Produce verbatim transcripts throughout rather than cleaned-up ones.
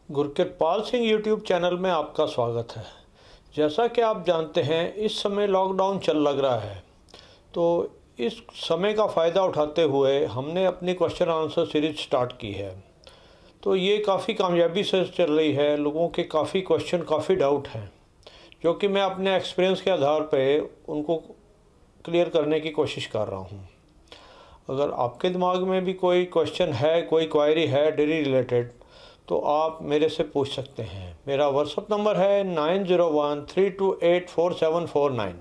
गुरकृपाल Singh YouTube channel में आपका स्वागत है। जैसा कि आप जानते हैं, इस समय लॉकडाउन चल लग रहा है, तो इस समय का फ़ायदा उठाते हुए हमने अपनी क्वेश्चन आंसर सीरीज स्टार्ट की है। तो ये काफ़ी कामयाबी से चल रही है। लोगों के काफ़ी क्वेश्चन, काफ़ी डाउट हैं, जो कि मैं अपने एक्सपीरियंस के आधार पर उनको क्लियर करने की कोशिश कर रहा हूँ। अगर आपके दिमाग में भी कोई क्वेश्चन है, कोई क्वायरी है डेयरी रिलेटेड, तो आप मेरे से पूछ सकते हैं। मेरा व्हाट्सअप नंबर है nine zero one three two eight four seven four nine,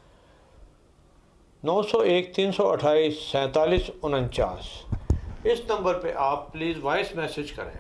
नौ सौ एक तीन सौ अट्ठाईस सैंतालीस उनचास। इस नंबर पे आप प्लीज़ वॉइस मैसेज करें।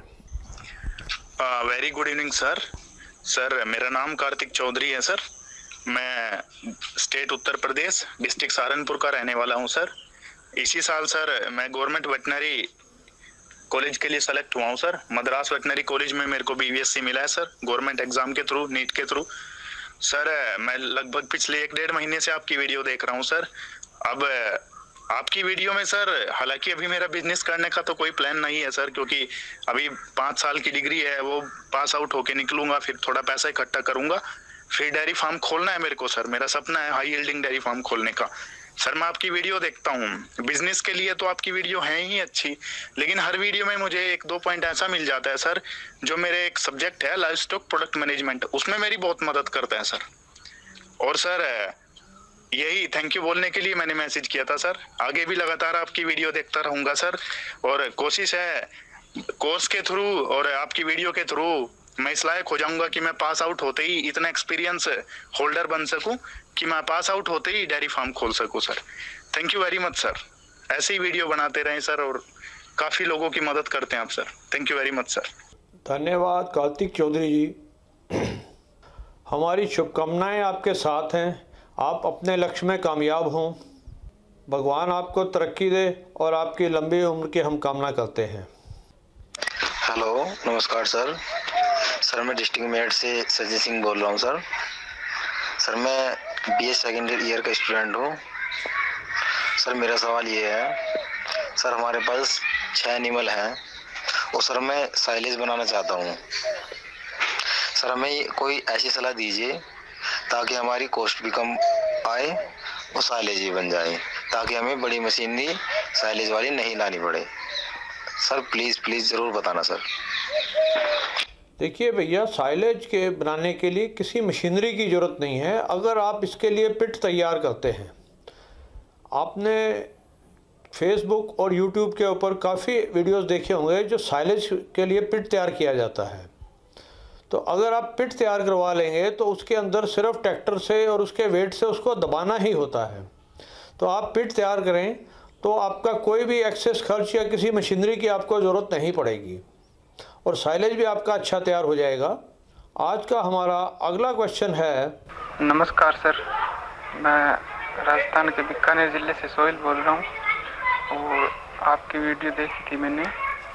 Very good evening sir. Sir मेरा नाम कार्तिक चौधरी है सर। मैं स्टेट उत्तर प्रदेश, डिस्ट्रिक्ट सहारनपुर का रहने वाला हूं सर। इसी साल सर मैं गवर्नमेंट वेटनरी कॉलेज के लिए सेलेक्ट हुआ हूँ सर। मद्रास वेटनरी कॉलेज में मेरे को बीवीएससी मिला है सर, गवर्नमेंट एग्जाम के थ्रू, नीट के थ्रू। सर मैं लगभग पिछले एक डेढ़ महीने से आपकी वीडियो देख रहा हूँ सर। अब आपकी वीडियो में सर, हालांकि अभी मेरा बिजनेस करने का तो कोई प्लान नहीं है सर, क्योंकि अभी पाँच साल की डिग्री है, वो पास आउट होके निकलूंगा, फिर थोड़ा पैसा इकट्ठा करूंगा, फिर डेयरी फार्म खोलना है मेरे को सर। मेरा सपना है हाई यील्डिंग डेयरी फार्म खोलने का। सर मैं आपकी वीडियो देखता हूँ, बिजनेस के लिए तो आपकी वीडियो है ही अच्छी, लेकिन हर वीडियो में मुझे एक दो पॉइंट ऐसा मिल जाता है सर, जो मेरे एक सब्जेक्ट है लाइव स्टॉक प्रोडक्ट मैनेजमेंट, उसमें मेरी बहुत मदद करता है सर। और सर यही थैंक यू बोलने के लिए मैंने मैसेज किया था सर। आगे भी लगातार आपकी वीडियो देखता रहूंगा सर, और कोशिश है कोर्स के थ्रू और आपकी वीडियो के थ्रू मैं इस लायक हो जाऊंगा कि मैं पास आउट होते ही इतना एक्सपीरियंस होल्डर बन सकूं कि मैं पास आउट होते ही डेयरी फार्म खोल सकूं sir. Thank you very much sir. ऐसे ही वीडियो बनाते रहें सर, और काफ़ी लोगों की मदद करते हैं आप sir. Thank you very much sir. धन्यवाद कार्तिक चौधरी जी। हमारी शुभकामनाएं आपके साथ हैं। आप अपने लक्ष्य में कामयाब हों, भगवान आपको तरक्की दे और आपकी लंबी उम्र की हम कामना करते हैं। हेलो, नमस्कार सर। सर मैं डिस्ट्रिक्ट मेरठ से सजय सिंह बोल रहा हूँ सर। सर मैं बी एस सेकेंड ईयर का स्टूडेंट हूँ सर। मेरा सवाल ये है सर, हमारे पास छः एनिमल हैं और सर मैं साइलेज बनाना चाहता हूँ सर। हमें कोई ऐसी सलाह दीजिए ताकि हमारी कॉस्ट भी कम आए और साइलेज भी बन जाए, ताकि हमें बड़ी मशीनरी साइलेज वाली नहीं लानी पड़े सर। प्लीज़ प्लीज़ ज़रूर बताना सर। देखिए भैया, साइलेज के बनाने के लिए किसी मशीनरी की ज़रूरत नहीं है। अगर आप इसके लिए पिट तैयार करते हैं, आपने फेसबुक और यूट्यूब के ऊपर काफ़ी वीडियोस देखे होंगे जो साइलेज के लिए पिट तैयार किया जाता है। तो अगर आप पिट तैयार करवा लेंगे तो उसके अंदर सिर्फ ट्रैक्टर से और उसके वेट से उसको दबाना ही होता है। तो आप पिट तैयार करें तो आपका कोई भी एक्सेस खर्च या किसी मशीनरी की आपको ज़रूरत नहीं पड़ेगी, और साइलेज भी आपका अच्छा तैयार हो जाएगा। आज का हमारा अगला क्वेश्चन है। नमस्कार सर, मैं राजस्थान के बीकानेर ज़िले से सोहेल बोल रहा हूँ, और आपकी वीडियो देखी थी मैंने,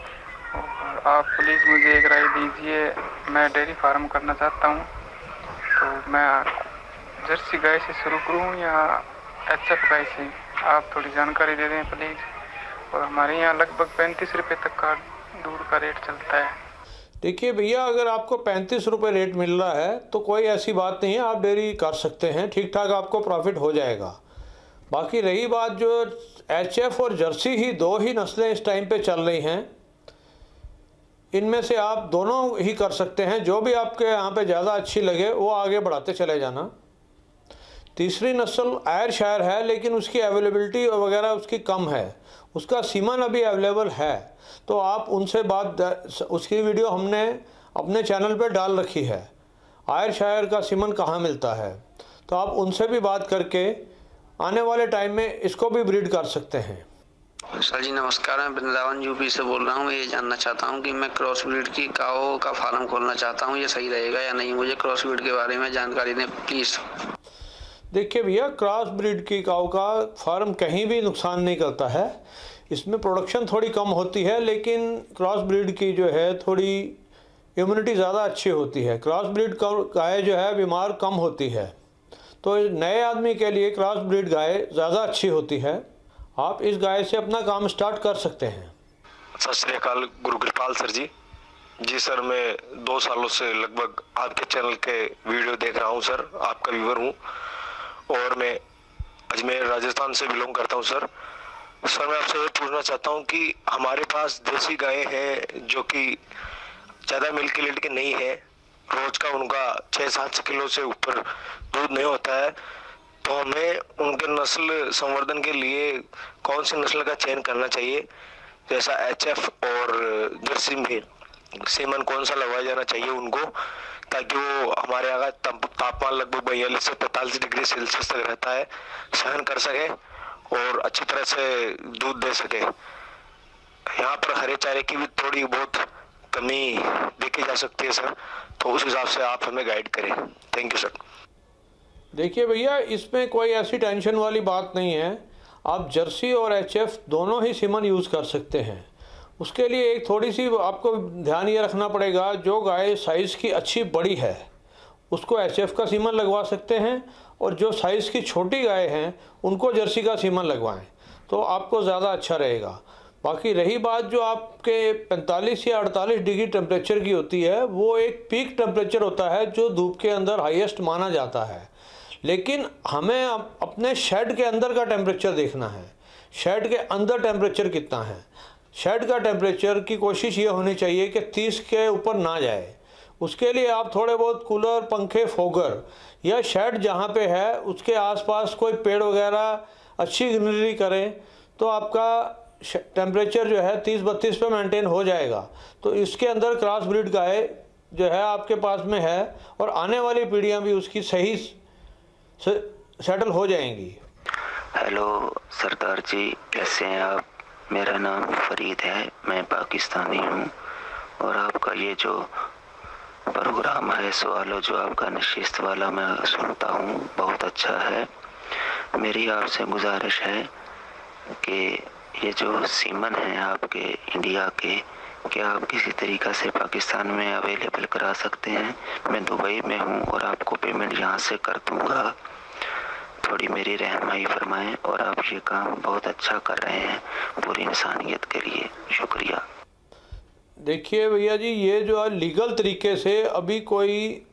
और आप प्लीज़ मुझे एक राय दीजिए। मैं डेयरी फार्म करना चाहता हूँ, तो मैं जर्सी गाय से शुरू करूँ या एच एफ गाय से? आप थोड़ी जानकारी दे दें प्लीज़। और हमारे यहाँ लगभग पैंतीस रुपये तक का दूध का रेट चलता है। देखिए भैया, अगर आपको पैंतीस रुपये रेट मिल रहा है तो कोई ऐसी बात नहीं है, आप डेयरी कर सकते हैं, ठीक ठाक आपको प्रॉफिट हो जाएगा। बाकी रही बात, जो एच एफ और जर्सी ही दो ही नस्लें इस टाइम पे चल रही हैं, इनमें से आप दोनों ही कर सकते हैं। जो भी आपके यहाँ पे ज़्यादा अच्छी लगे वो आगे बढ़ाते चले जाना। तीसरी नस्ल आयर शायर है, लेकिन उसकी अवेलेबिलिटी वगैरह उसकी कम है, उसका सीमन अभी अवेलेबल है, तो आप उनसे बात, उसकी वीडियो हमने अपने चैनल पे डाल रखी है, आयर शायर का सीमन कहाँ मिलता है, तो आप उनसे भी बात करके आने वाले टाइम में इसको भी ब्रीड कर सकते हैं। सर जी नमस्कार, मैं वृंदावन यूपी से बोल रहा हूँ। ये जानना चाहता हूँ कि मैं क्रॉस ब्रीड की काऊ का फार्म खोलना चाहता हूँ, ये सही रहेगा या नहीं? मुझे क्रॉस ब्रीड के बारे में जानकारी दें प्लीज़। देखिए भैया, क्रॉस ब्रीड की काऊ का फार्म कहीं भी नुकसान नहीं करता है। इसमें प्रोडक्शन थोड़ी कम होती है, लेकिन क्रॉस ब्रीड की जो है थोड़ी इम्यूनिटी ज़्यादा अच्छी होती है। क्रॉस ब्रीड गाय जो है बीमार कम होती है, तो नए आदमी के लिए क्रॉस ब्रीड गाय ज़्यादा अच्छी होती है। आप इस गाय से अपना काम स्टार्ट कर सकते हैं। सत श्री अकाल गुरुकृपाल सर जी। जी सर, मैं दो सालों से लगभग आपके चैनल के वीडियो देख रहा हूँ सर, आपका व्यूवर हूँ और मैं अजमेर राजस्थान से बिलोंग करता हूँ सर। सर मैं आपसे ये पूछना चाहता हूँ कि हमारे पास देसी गायें हैं जो कि ज़्यादा मिल्क क्वालिटी के नहीं है, रोज का उनका छः सात सौ किलो से ऊपर दूध नहीं होता है, तो हमें उनके नस्ल संवर्धन के लिए कौन सी नस्ल का चयन करना चाहिए? जैसा एच एफ और जर्सी में सीमन कौन सा लगवाया जाना चाहिए उनको, ताकि वो हमारे यहाँ का तापमान लगभग बयालीस से पैंतालीस डिग्री सेल्सियस तक रहता है, सहन कर सके और अच्छी तरह से दूध दे सके। यहाँ पर हरे चारे की भी थोड़ी बहुत कमी देखी जा सकती है सर, तो उस हिसाब से आप हमें गाइड करें। Thank you sir. देखिए भैया, इसमें कोई ऐसी टेंशन वाली बात नहीं है। आप जर्सी और एच एफ दोनों ही सीमन यूज़ कर सकते हैं। उसके लिए एक थोड़ी सी आपको ध्यान ये रखना पड़ेगा, जो गाय साइज़ की अच्छी बड़ी है उसको एच एफ का सीमन लगवा सकते हैं, और जो साइज़ की छोटी गाय हैं उनको जर्सी का सीमन लगवाएं, तो आपको ज़्यादा अच्छा रहेगा। बाकी रही बात जो आपके पैंतालीस या अड़तालीस डिग्री टेम्परेचर की होती है, वो एक पीक टेम्परेचर होता है जो धूप के अंदर हाईएस्ट माना जाता है, लेकिन हमें अपने शेड के अंदर का टेम्परेचर देखना है। शेड के अंदर टेम्परेचर कितना है, शेड का टेम्परेचर की कोशिश ये होनी चाहिए कि तीस के ऊपर ना जाए। उसके लिए आप थोड़े बहुत कूलर, पंखे, फोगर या शेड जहाँ पे है उसके आसपास कोई पेड़ वगैरह अच्छी ग्रीनरी करें, तो आपका टेम्परेचर जो है तीस बत्तीस पे मेंटेन हो जाएगा। तो इसके अंदर क्रॉस ब्रीड गाय जो है आपके पास में है, और आने वाली पीढ़ियाँ भी उसकी सही से सेटल हो जाएंगी। हेलो सरदार जी, कैसे हैं आप? मेरा नाम फरीद है, मैं पाकिस्तानी हूँ, और आपका ये जो प्रोग्राम है सवालों जो आपका नशिस्त वाला मैं सुनता हूँ, बहुत अच्छा है। मेरी आपसे गुजारिश है कि ये जो सीमन हैं आपके इंडिया के, क्या आप किसी तरीक़ा से पाकिस्तान में अवेलेबल करा सकते हैं? मैं दुबई में हूँ और आपको पेमेंट यहाँ से कर दूँगा, थोड़ी मेरी रहनुमाई फरमाएं। और आप ये काम बहुत अच्छा कर रहे हैं पूरी इंसानियत के लिए, शुक्रिया। देखिए भैया जी, ये जो है लीगल तरीके से अभी कोई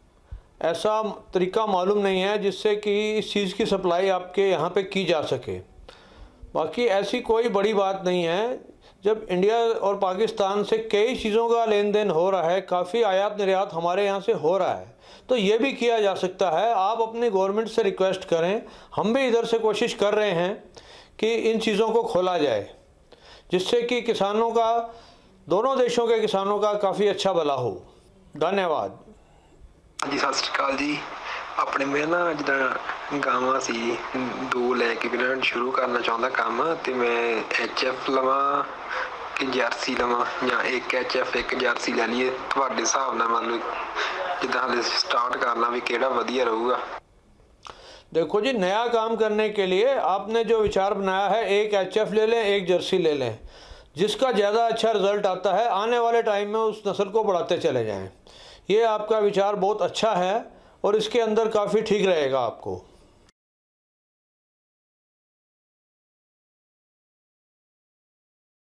ऐसा तरीका मालूम नहीं है जिससे कि इस चीज़ की सप्लाई आपके यहाँ पे की जा सके। बाकी ऐसी कोई बड़ी बात नहीं है। जब इंडिया और पाकिस्तान से कई चीज़ों का लेन देन हो रहा है, काफ़ी आयात निर्यात हमारे यहाँ से हो रहा है, तो ये भी किया जा सकता है। आप अपनी गवर्नमेंट से रिक्वेस्ट करें, हम भी इधर से कोशिश कर रहे हैं कि इन चीज़ों को खोला जाए, जिससे कि किसानों का, दोनों देशों के किसानों का काफ़ी अच्छा भला हो। धन्यवाद जी। सत श्री अकाल जी। अपने मैं ना जिदा गावां सी दो लैके बिना शुरू करना चाहता काम, तो मैं एच एफ लवा कि जर्सी लवा, या एक एच एफ एक जर्सी ले लीए, तुहाडे हिसाब नाल मतलब जिदा हाले स्टार्ट करना भी केड़ा वधिया रहूगा? देखो जी, नया काम करने के लिए आपने जो विचार बनाया है, एक एच एफ ले लें, एक जर्सी ले लें, जिसका ज़्यादा अच्छा रिजल्ट आता है आने वाले टाइम में उस नस्ल को बढ़ाते चले जाएं। ये आपका विचार बहुत अच्छा है और इसके अंदर काफ़ी ठीक रहेगा आपको।